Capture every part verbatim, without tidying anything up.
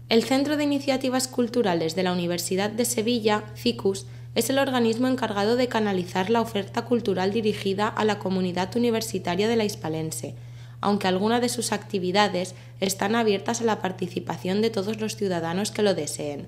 El Centro de Iniciativas Culturales de la Universidad de Sevilla, CICUS, es el organismo encargado de canalizar la oferta cultural dirigida a la comunidad universitaria de la hispalense, aunque algunas de sus actividades están abiertas a la participación de todos los ciudadanos que lo deseen.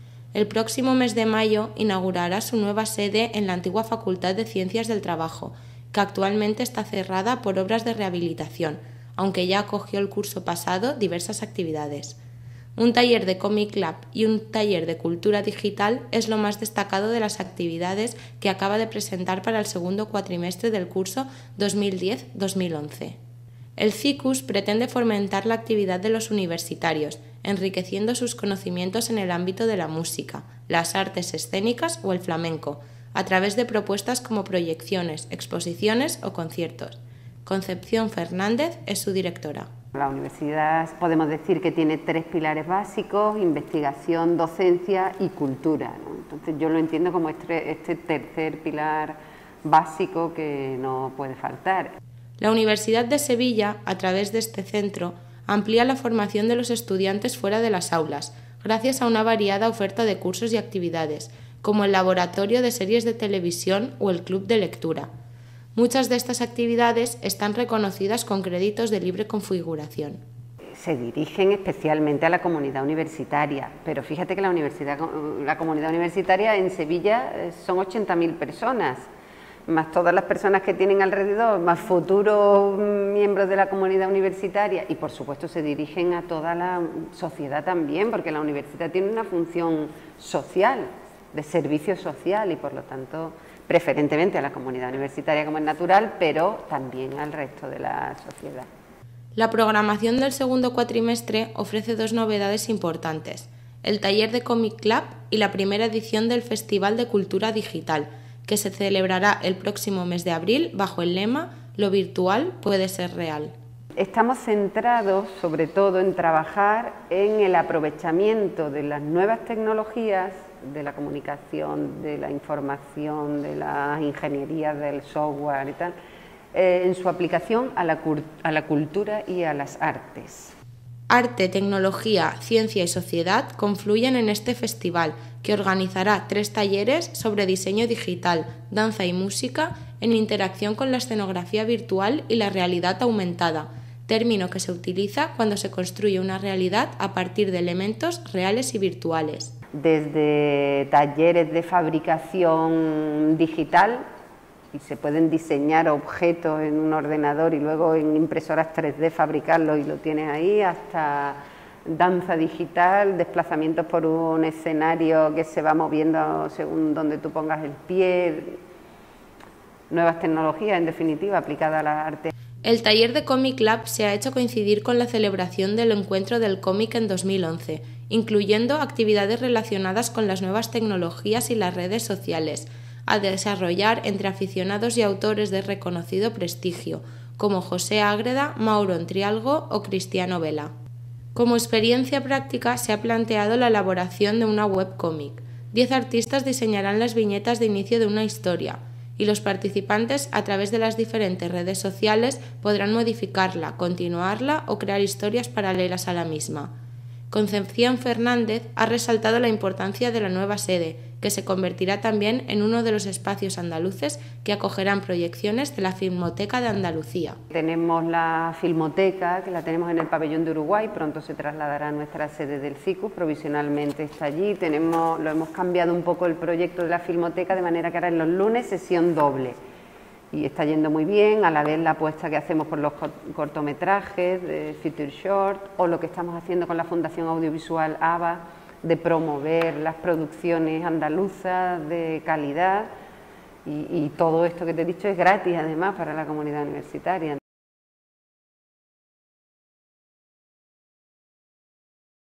El próximo mes de mayo inaugurará su nueva sede en la antigua Facultad de Ciencias del Trabajo, que actualmente está cerrada por obras de rehabilitación, aunque ya acogió el curso pasado diversas actividades. Un taller de Comic Lab y un taller de cultura digital es lo más destacado de las actividades que acaba de presentar para el segundo cuatrimestre del curso dos mil diez dos mil once. El CICUS pretende fomentar la actividad de los universitarios, enriqueciendo sus conocimientos en el ámbito de la música, las artes escénicas o el flamenco, a través de propuestas como proyecciones, exposiciones o conciertos. Concepción Fernández es su directora. La universidad podemos decir que tiene tres pilares básicos: investigación, docencia y cultura, ¿no? Entonces yo lo entiendo como este, este tercer pilar básico que no puede faltar. La Universidad de Sevilla, a través de este centro, amplía la formación de los estudiantes fuera de las aulas, gracias a una variada oferta de cursos y actividades, como el laboratorio de series de televisión o el club de lectura. Muchas de estas actividades están reconocidas con créditos de libre configuración. Se dirigen especialmente a la comunidad universitaria, pero fíjate que la, universidad, la comunidad universitaria en Sevilla son ochenta mil personas, más todas las personas que tienen alrededor, más futuros miembros de la comunidad universitaria, y por supuesto se dirigen a toda la sociedad también, porque la universidad tiene una función social, de servicio social, y por lo tanto preferentemente a la comunidad universitaria como es natural, pero también al resto de la sociedad. La programación del segundo cuatrimestre ofrece dos novedades importantes: el taller de Comic Club y la primera edición del Festival de Cultura Digital, que se celebrará el próximo mes de abril bajo el lema "Lo virtual puede ser real". Estamos centrados sobre todo en trabajar en el aprovechamiento de las nuevas tecnologías, de la comunicación, de la información, de las ingenierías del software y tal, eh, en su aplicación a la, a la cultura y a las artes. Arte, tecnología, ciencia y sociedad confluyen en este festival, que organizará tres talleres sobre diseño digital, danza y música en interacción con la escenografía virtual y la realidad aumentada, término que se utiliza cuando se construye una realidad a partir de elementos reales y virtuales. Desde talleres de fabricación digital, y se pueden diseñar objetos en un ordenador y luego en impresoras tres D fabricarlos y lo tienes ahí, hasta danza digital, desplazamientos por un escenario que se va moviendo según donde tú pongas el pie, nuevas tecnologías en definitiva aplicadas a la arte. El taller de Comic Lab se ha hecho coincidir con la celebración del Encuentro del Cómic en dos mil once, incluyendo actividades relacionadas con las nuevas tecnologías y las redes sociales, a desarrollar entre aficionados y autores de reconocido prestigio, como José Ágreda, Mauro Entrialgo o Cristiano Vela. Como experiencia práctica se ha planteado la elaboración de una webcómic. Diez artistas diseñarán las viñetas de inicio de una historia, y los participantes, a través de las diferentes redes sociales, podrán modificarla, continuarla o crear historias paralelas a la misma. Concepción Fernández ha resaltado la importancia de la nueva sede, que se convertirá también en uno de los espacios andaluces que acogerán proyecciones de la Filmoteca de Andalucía. Tenemos la Filmoteca, que la tenemos en el pabellón de Uruguay, pronto se trasladará a nuestra sede del CICUS, provisionalmente está allí. Tenemos, lo hemos cambiado un poco el proyecto de la Filmoteca, de manera que ahora en los lunes sesión doble. Y está yendo muy bien, a la vez la apuesta que hacemos por los cortometrajes, de Future Short, o lo que estamos haciendo con la Fundación Audiovisual ABA, de promover las producciones andaluzas de calidad, y, y todo esto que te he dicho es gratis además para la comunidad universitaria.